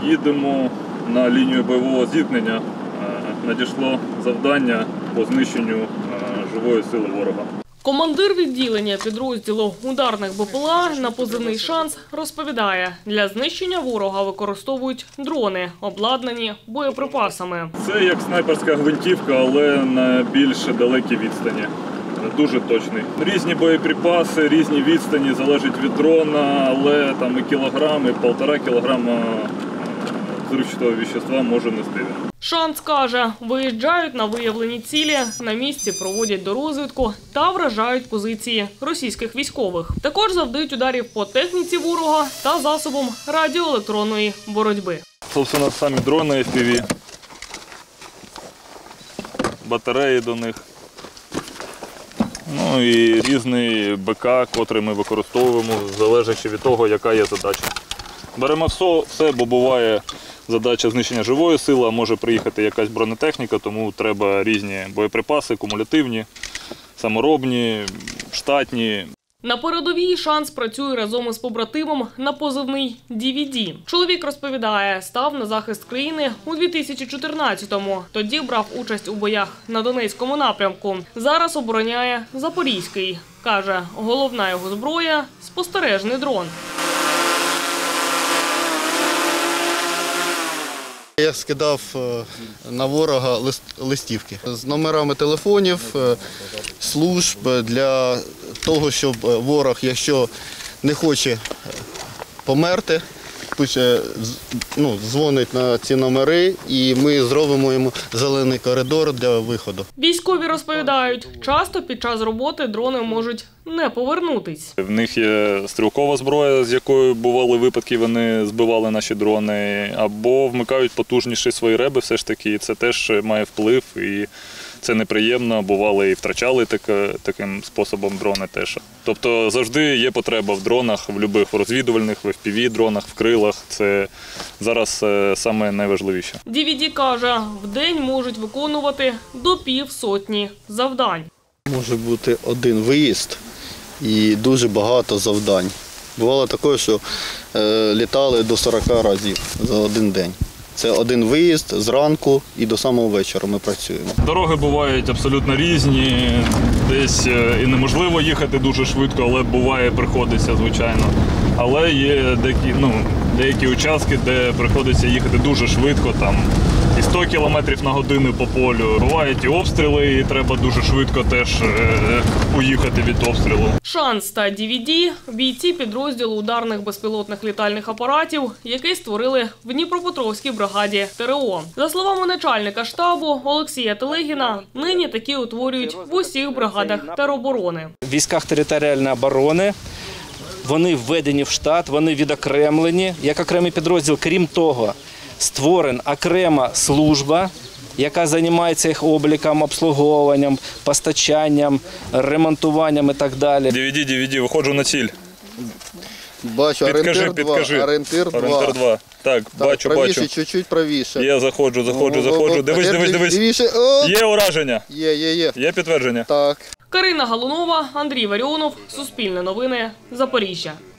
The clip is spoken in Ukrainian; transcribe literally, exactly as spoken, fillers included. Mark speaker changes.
Speaker 1: Їдемо на лінію бойового зіткнення. Надійшло завдання по знищенню живої сили ворога.
Speaker 2: Командир відділення підрозділу ударних БПЛА на позивний «Шанс» розповідає, для знищення ворога використовують дрони, обладнані боєприпасами.
Speaker 1: Це як снайперська гвинтівка, але на більш далекій відстані. Дуже точний. Різні боєприпаси, різні відстані, залежить від дрона, але там і кілограм, і півтора кілограма взривчатого вещества може нести.
Speaker 2: «Шанс» каже, виїжджають на виявлені цілі, на місці проводять дорозвідку та вражають позиції російських військових. Також завдають ударів по техніці ворога та засобам радіоелектронної боротьби.
Speaker 1: Собственно, самі дрони еф пі ві, батареї до них, ну і різний БК, котрий ми використовуємо, залежачи від того, яка є задача. Беремо все, все, бо буває задача знищення живої сили, а може приїхати якась бронетехніка, тому треба різні боєприпаси, кумулятивні, саморобні, штатні.
Speaker 2: На передовій «Шанс» працює разом із побратимом на позивний «ді ві ді». Чоловік розповідає, став на захист країни у дві тисячі чотирнадцятому. Тоді брав участь у боях на Донецькому напрямку. Зараз обороняє Запорізький. Каже, головна його зброя – спостережний дрон.
Speaker 3: Я скидав на ворога листівки з номерами телефонів, служб для того, щоб ворог, якщо не хоче померти, ну, дзвонить на ці номери і ми зробимо йому зелений коридор для виходу.
Speaker 2: Військові розповідають, часто під час роботи дрони можуть не повернутись.
Speaker 1: В них є стрілкова зброя, з якою бували випадки, вони збивали наші дрони, або вмикають потужніші свої реби все ж таки, і це теж має вплив, і це неприємно, бували і втрачали так, таким способом дрони теж. Тобто завжди є потреба в дронах, в будь-яких розвідувальних, в еф пі ві-дронах, в крилах. Це зараз саме найважливіше.
Speaker 2: ді ві ді каже, в день можуть виконувати до півсотні завдань.
Speaker 3: Може бути один виїзд і дуже багато завдань. Бувало таке, що е, літали до сорока разів за один день. Це один виїзд зранку і до самого вечора ми працюємо.
Speaker 1: Дороги бувають абсолютно різні, десь і неможливо їхати дуже швидко, але буває, приходиться, звичайно. Але є деякі, ну, деякі участки, де приходиться їхати дуже швидко, там і сто кілометрів на годину по полю. Бувають і обстріли, і треба дуже швидко теж е, уїхати від обстрілу.
Speaker 2: «Шанс» та ді ві ді – бійці підрозділу ударних безпілотних літальних апаратів, який створили в Дніпропетровській бригаді те ер о. За словами начальника штабу Олексія Телегіна, нині такі утворюють в усіх бригадах тероборони.
Speaker 4: В військах територіальної оборони вони введені в штат, вони відокремлені як окремий підрозділ. Крім того, створена окрема служба, яка займається їх обліком, обслуговуванням, постачанням, ремонтуванням і так далі.
Speaker 1: ді ві ді, ді ві ді, виходжу на ціль.
Speaker 3: Бачу,
Speaker 1: підкажи,
Speaker 3: орієнтир
Speaker 1: підкажи.
Speaker 3: два. Орієнтир
Speaker 1: Орієнтир два. Так,
Speaker 3: так,
Speaker 1: бачу,
Speaker 3: правіше,
Speaker 1: бачу.
Speaker 3: чуть-чуть правіше.
Speaker 1: Я заходжу, заходжу,
Speaker 3: О,
Speaker 1: заходжу.
Speaker 3: о,
Speaker 1: Дивись, дивись, дивись.
Speaker 3: Лівіше. О!
Speaker 1: Є ураження.
Speaker 3: Є, є, є.
Speaker 1: Є підтвердження.
Speaker 3: Так.
Speaker 2: Карина Галунова, Андрій Варіонов, Суспільне новини, Запоріжжя.